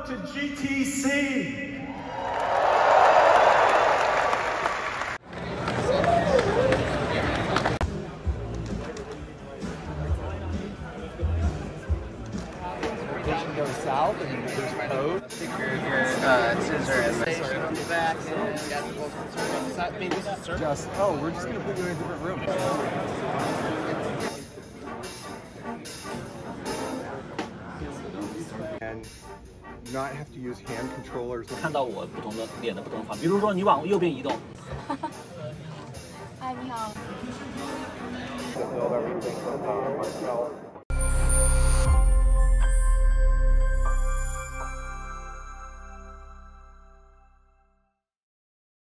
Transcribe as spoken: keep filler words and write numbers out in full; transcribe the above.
to G T C. Go south and there's code. Stick your, your uh, scissor in the back and maybe this is just, oh, we're just going to put you in a different room. And not have to use hand controllers. 看到我不同的脸的不同方，比如说你往右边移动。 哎，你好。